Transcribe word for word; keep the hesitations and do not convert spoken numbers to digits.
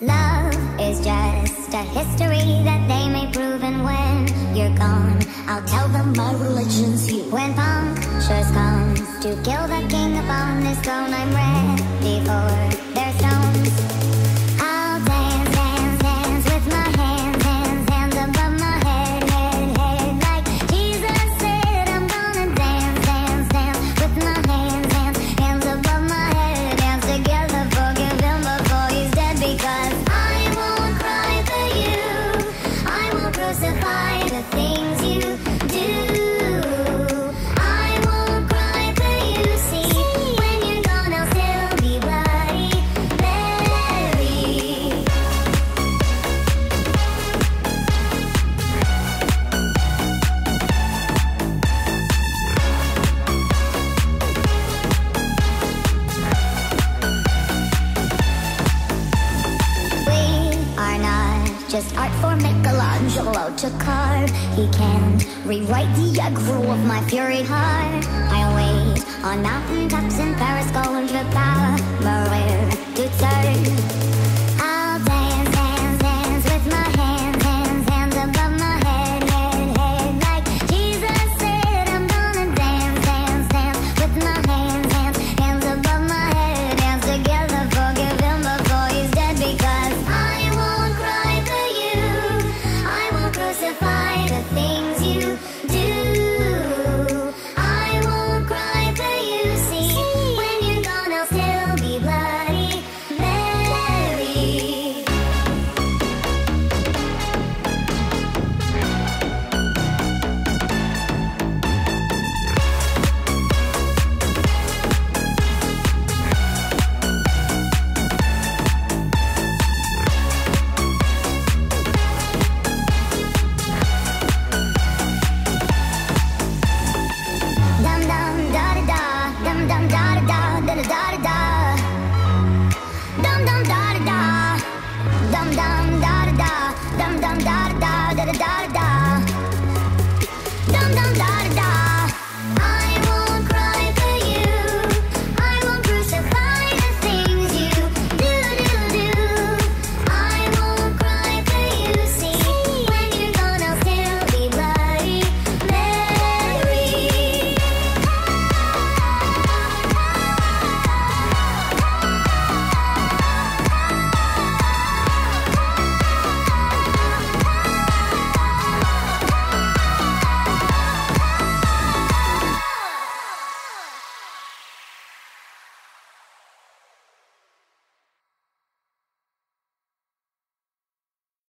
Love is just a history that they may prove, and when you're gone, I'll tell them my religion's you. When punctures comes to kill the king upon his throne, I'm ready for their stones. I'll dance, dance, dance with my hands, hands, hands above my head, head, head. Like Jesus said, I'm gonna dance, dance, dance with my hands, hands, hands above my head. Dance together, forgive him before he's dead, because I won't cry for you. I won't crucify the things you do. I won't cry for you, see. When you're gone, I'll still be bloody Mary. We are not just art for Michelangelo to carve. He can't rewrite the aggro of my fury heart. I'll wait on mountaintops in Paris, going to power, Maria to turn. I'll dance, dance, dance with my hands, hands, hands above my head, head, head. Like Jesus said, I'm gonna dance, dance, dance with my hands, hands, hands above my head. Dance together, forgive him before he's dead, because I won't cry for you. I won't crucify the things you do. I won't cry for you, see. When you're gone, I'll still be bloody Mary. Dum dum da da da, dum dum da da da, da da da da. Dum dum da da da, dum dum da da da, dum dum da da da, da da da da.